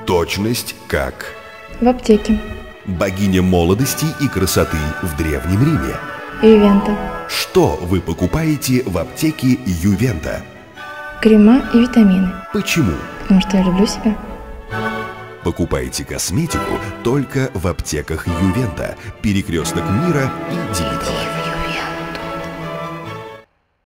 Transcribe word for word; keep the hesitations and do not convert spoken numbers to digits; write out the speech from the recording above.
Точность как? В аптеке. Богиня молодости и красоты в Древнем Риме. Ювента. Что вы покупаете в аптеке Ювента? Крема и витамины. Почему? Потому что я люблю себя. Покупайте косметику только в аптеках Ювента, Перекресток Мира и Димитрова.